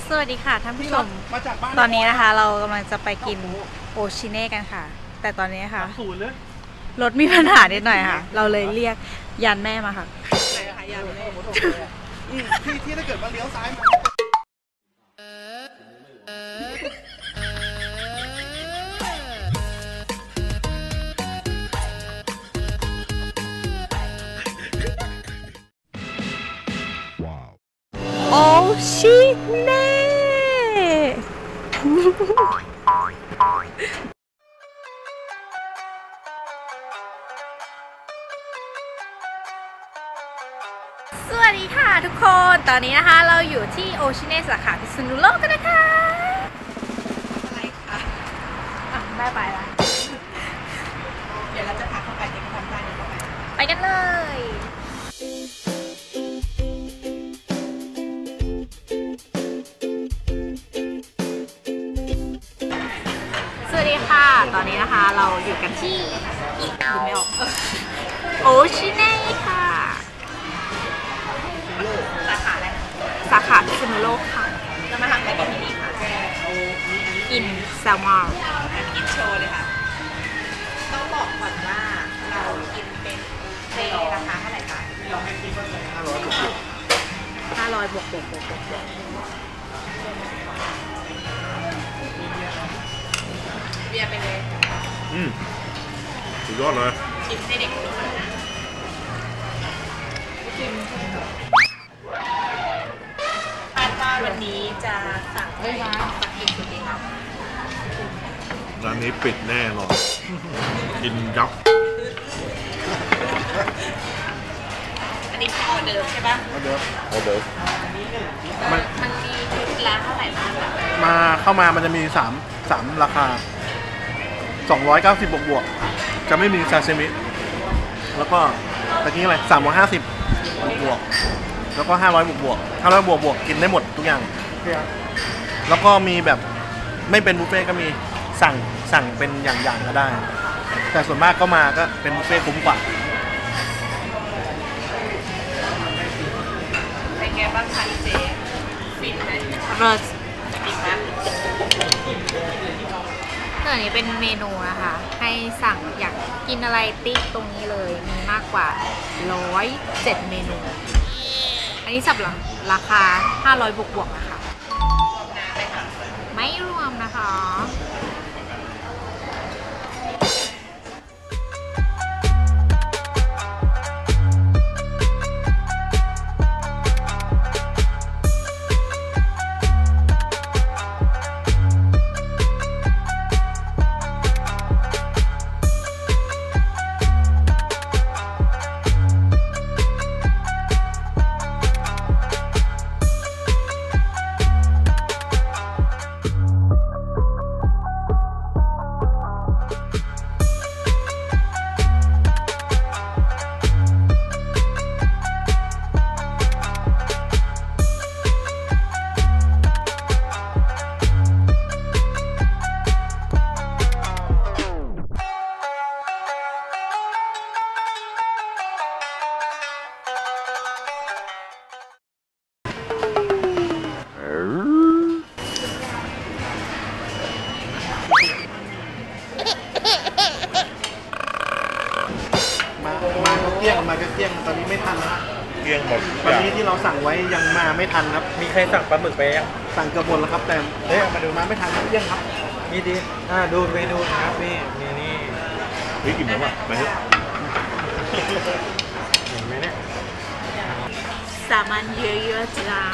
สวัสดีค่ะท่านผู้ชมตอนนี้นะคะเรากำลังจะไปกินโอชิเน่กันค่ะแต่ตอนนี้ค่ะรถมีปัญหานิดหน่อยค่ะเราเลยเรียกยันแม่มาค่ะที่ถ้าเกิดว่าเลี้ยวซ้ายมาโอชิเน่สวัสดีค่ะทุกคนตอนนี้นะคะเราอยู่ที่โอชิเน่สาขาพิษณุโลกกันนะคะอะไรคะได้ไปละเดี๋ยวเราจะพาเข้าไปจะทำได้เข้าไปกันเลยสวัสดีค่ะตอนนี้นะคะเราอยู่กันที่ดูไม่ออกโอชิเน่ค่ะสาขาอะไรสาขาพิษณุโลกค่ะเรามาทำอะไรกันที่นี่ค่ะกินแซลมอนกินโชว์เลยค่ะต้องบอกก่อนว่าเรากินเป็นเจราคาเท่าไหร่คะ500 บวกเบียร์ไปเลยสุดยอดเลยชิมให้เด็กดูนะชิมคาดว่าวันนี้จะสั่งได้สักกี่ชุดดีคะร้านนี้ปิดแน่นอนกินยับอันนี้เป็นออเดิร์ฟใช่ปะออเดิร์ฟมันมีชุดละเท่าไหร่บ้างคะเข้ามามันจะมี3ราคา290บวกจะไม่มีซาซิมิแล้วก็ตะกี้อะไร350บวกแล้วก็500บวก500บวกกินได้หมดทุกอย่างแล้วก็มีแบบไม่เป็นบุฟเฟ่ก็มีสั่งเป็นอย่างก็ได้แต่ส่วนมากก็เป็นบุฟเฟ่คุ้มกว่าเป็นไงบ้างคะเจ๊ฟินไหมเลิศฟินนะอันนี้เป็นเมนูนะคะให้สั่งอยากกินอะไรติ๊กตรงนี้เลยมีมากกว่า107เมนูอันนี้สับหลังราคา500บวกนะคะไม่รวมนะคะมาก็เที่ยงตอนนี้ไม่ทันแล้วเที่ยงหมดตอนนี้ที่เราสั่งไว้ยังมาไม่ทันครับมีใครสั่งปลาหมึกไปยังสั่งเกือบหมดแล้วครับแต่มาดูมาไม่ทันเที่ยงครับมีดีดูเมนูครับนี่กินแล้วอ่ะไปเถอะเห็นไหมเนี่ยสามัญเยอะๆจ้า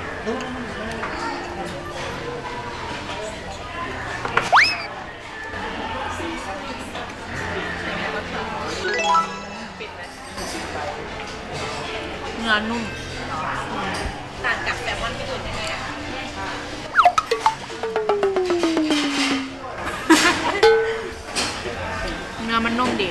เนื้อนุ่มต่างกับแซลมอนที่อื่นยังไงอะเนื้อมันนุ่มดี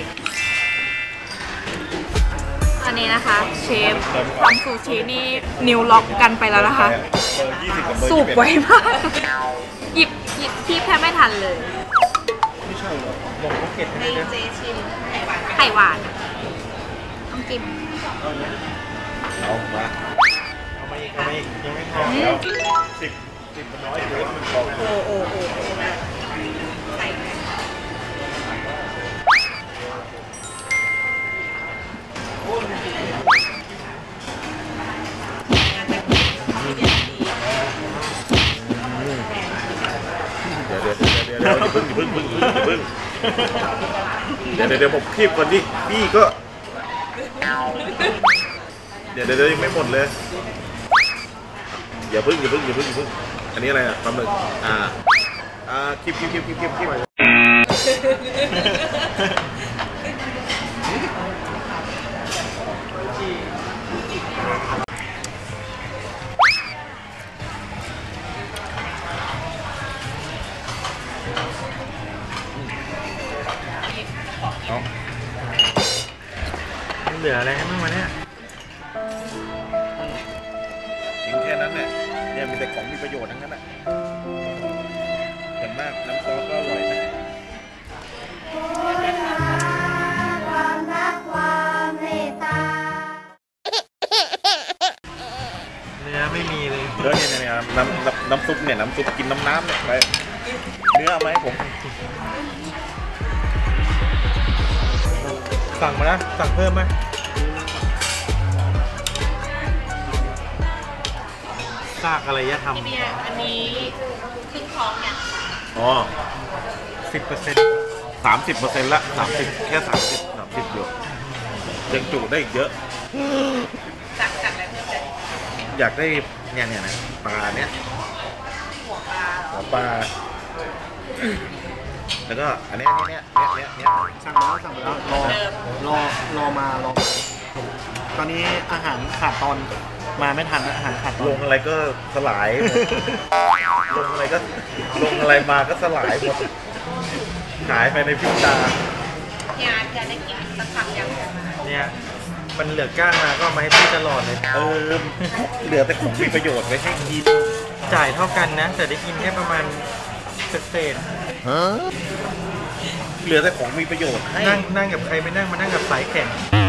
อันนี้นะคะเชฟทำซูชินี่นิ้วล็อกกันไปแล้วนะคะสูบไวมากหยิบที่แทบไม่ทันเลยไม่ใช่หรอลงภูเก็ตให้เจชิมไข่หวานต้องจิ้มเอามาอีกยังไม่พอ 10 ติดมันน้อยเกินมันของโอ้โอ้โอ้โอ้แบบใส่ไหมเดี๋ยวอย่าเพิ่งเดี๋ยวผมคีบก่อนดิพี่ก็เดี๋ยวยังไม่หมดเลยอย่าเพิ่งอันนี้อะไรอ่ะปลาหมึกคีบเหลืออะไรให้บ้างวะเนี่ยกินแค่นั้นเนี่ยมีแต่ของมีประโยชน์ทั้งนั้นแหละส่วนมากน้ำซอสก็อร่อยนะความรักความเมตตาเนื้อไม่มีเลยเนื้อเนี่ยน้ำซุปเนี่ยน้ำซุปกินน้ำเนี่ยไปเนื้อเอาไหมาให้ผมสั่งมานะสั่งเพิ่มไหมซากอะไรยะทำเนี่ยอันนี้ครึ่งท้องเนี่ยอ๋อ 10% 30%ละ30แค่30อยู่ยังจุได้อีกเยอะสั่งอะไรเพิ่มเลยอยากได้เนี่ยนะปลาเนี่ยหัวปลาเหรอหัวปลาแล้วก็อันนี้เนี่ยสั่งไปแล้วรอมาตอนนี้อาหารขาดตอนมาไม่ทันอาหารขาดตอลนงอะไรก็สลายหมดลงอะไรมาก็สลายหมดหายไปในพริบตาพี่อาร์ตจะได้กินสักคำยังเนี่ยมันเหลือก้างมาก็เอามาให้พี่ตลอดเลยเหลือแต่ของมีประโยชน์ไว้ให้กินจ่ายเท่ากันนะ แต่ได้กินแค่ประมาณเศษเหลือแต่ของมีประโยชน์ให้นั่งกับใครไม่นั่งมานั่งกับสายแข็ง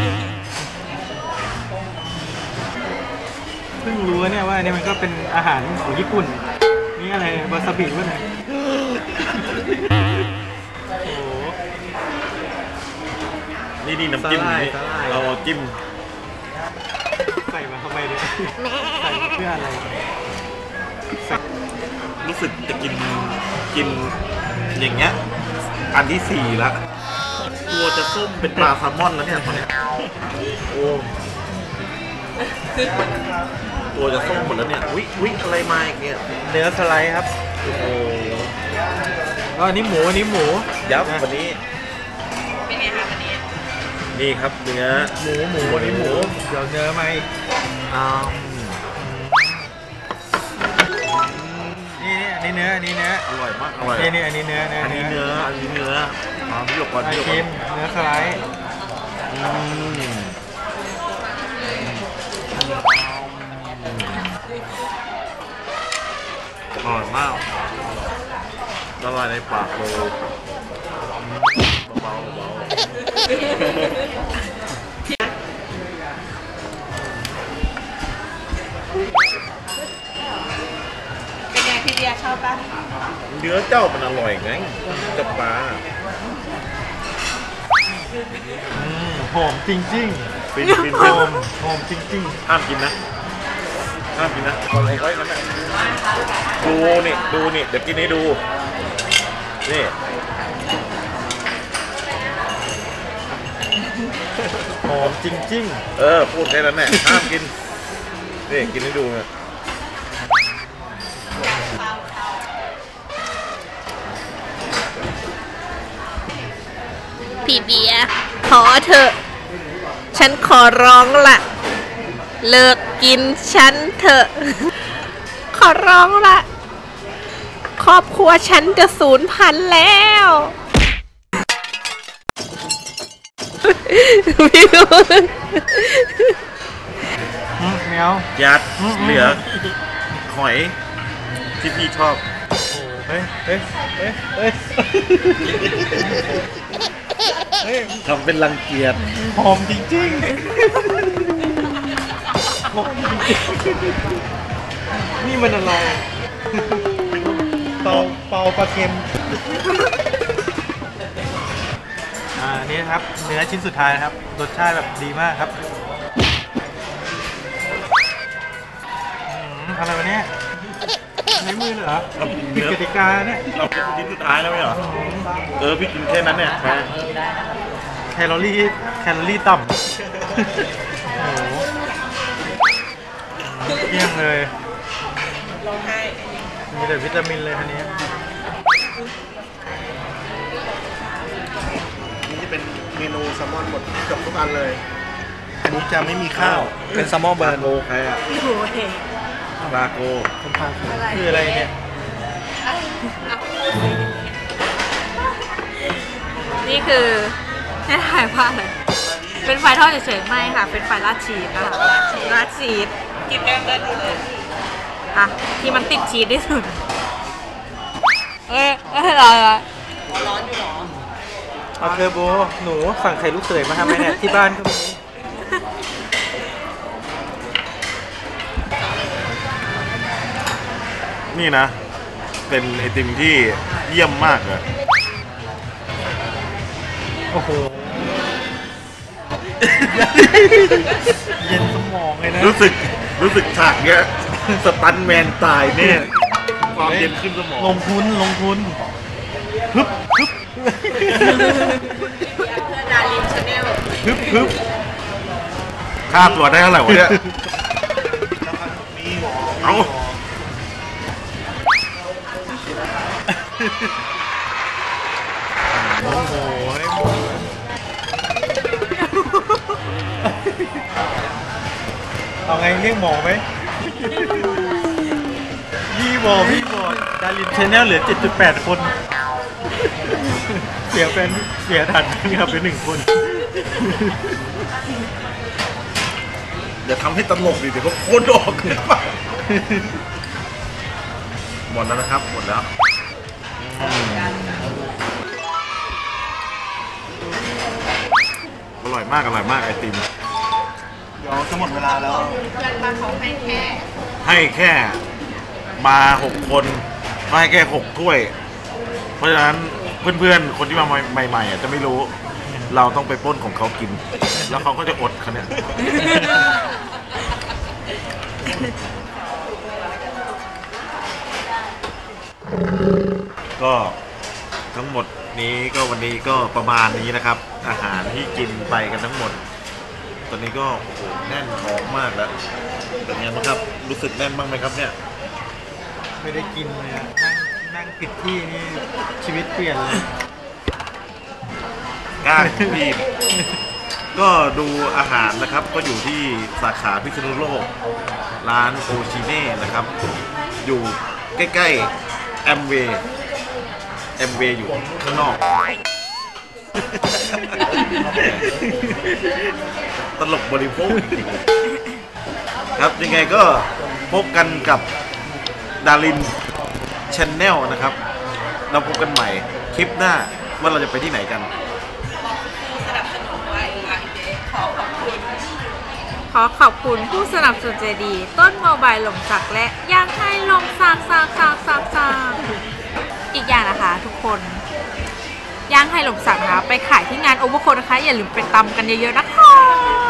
เพิ่งรู้เนี่ยว่าเนี่ยมันก็เป็นอาหารของญี่ปุ่นนี่อะไรวาซาบิวะเนี่ยโอ้โหนี่น้ำจิ้มสาหร่ายนี่สาหร่ายเราจิ้มใส่มาทำไมเนี่ยใส่มาเพื่ออะไรรู้สึกจะกินอย่างเงี้ยอันที่4ละตัวจะส้มเป็นปลาแซลมอนแล้วเนี่ยตอนเนี้ยโอ้ตัวจะส้มหมดแล้วเนี่ยอุ๊ยอะไรมาอีกเนี่ยเนื้อสไลด์ครับโอ้โหก็อันนี้หมูยับวันนี้เป็นไงคะวันนี้นี่ครับเนื้อวันนี้หมูเดี๋ยวเนื้อมาอีกอ้าวนี่อันนี้เนื้ออร่อยมากอร่อยนี่อันนี้เนื้ออันนี้เนื้อพี่หยกก่อนไอพี่หยกก่ชิอมนเนื้อสไลด์อร่อยมากละลายในปากเลยเบาเป็นไงพี่เบียร์ชอบปะๆเนื้อเจ้ามันอร่อยไงกับปลาหอมจริงฟินๆหอมจริงห้ามกินนะเอาไว้นั่นแหละดูนี่เดี๋ยวกินให้ดูนี่ๆหอมจริงพูดแค่นั้นแหละห้ามกินนี่กินให้ดูนะพี่เบียร์ขอเถอะ ฉันขอร้องละเลิกกินฉันเถอะ ขอร้องละครอบครัวฉันจะสูญพันธุ์แล้วพี่ดูๆไม่เอายัดเหลือหอยที่พี่ชอบเฮ้ยทำเป็นรังเกียจหอมจริงๆหอมจริงๆนี่มันอะไรเปาปลาเค็มอันนี้นะครับเนื้อชิ้นสุดท้ายนะครับรสชาติแบบดีมากครับอะไรวะเนี่ยในมือเหรอผิดกติกาเนี่ยเราเป็นชิ้นสุดท้ายแล้วไม่เหรอพี่กินแค่นั้นเนี่ยแคลอรี่ต่ำโอ้โหเกลี้ยงเลยมีแต่วิตามินเลยคันนี้นี่จะเป็นเมนูแซลมอนหมดจบทุกอันเลย อันนี้จะไม่มีข้าวเป็นแซลมอนเบิร์นโกใครอะปลาโกคืออะไรเนี่ยนี่คือให้ถ่ายว่าอะไรเป็นไฟทอดเฉยๆไม่ค่ะ เป็นไฟราดชีสนะคะราดชีสกินแกงเดินดูเลยอ่ะที่มันติดชีสที่สุดร้อนเอาเทอร์โบหนูสั่งไข่ลูกเขยมาทำไหมเนี่ยที่บ้านก็มีนี่นะ เป็นไอติมที่เยี่ยมมากเลยโอ้โหเย็นสมองเลยนะรู้สึกฉากเนี้ยสตันแมนตายเนี่ยความเย็นขึ้นสมองลงทุนฮึบค่าตัวได้เท่าไหร่วะเนี่ยเอาโอ้โหเอาไงเรียกหมอไหมพี่บอกดารินชาแนลเหลือ 7.8 คนเสียทันครับเป็น1 คนอย่าทำให้ตลกดิเดี๋ยวเขาโคนออกเลยป่ะหมดแล้วนะครับ หมดแล้วอร่อยมากไอติมเดี๋ยวจะหมดเวลาแล้วให้แค่มา6 คนก็ให้แค่6 ถ้วย เพราะฉะนั้นเพื่อนๆคนที่มาใหม่ๆจะไม่รู้ เราต้องไปปล้นของเขากิน แล้วเขาก็จะอดเขาเนี่ยก็ทั้งหมดนี้ก็วันนี้ก็ประมาณนี้นะครับ อาหารที่กินไปกันทั้งหมด ตอนนี้ก็โอ้โหแน่นท้องมากแล้วเป็นไงบ้างครับรู้สึกแน่นบ้างไหมครับเนี่ยไม่ได้กินเลยอะนั่งผิดที่นี่ชีวิตเปลี่ยนเลยก้างพี่ก็ดูอาหารนะครับก็อยู่ที่สาขาพิษณุโลกร้านโอชิเน่นะครับ อยู่ใกล้ๆแอมเวย์อยู่ข้างนอก ตลกบริโภคจริงๆครับยังไงก็พบกันกับดารินชาแนลนะครับเราพบกันใหม่คลิปหน้าว่าเราจะไปที่ไหนกันขอขอบคุณผู้สนับสนุนใจดี ต้นโมบายหล่มสักและย่างให้ลมสักอีกอย่างนะคะทุกคนย่างให้หล่มสักนะคะไปขายที่งานโอเวอร์โคนะคะอย่าลืมไปตำกันเยอะๆนะคะ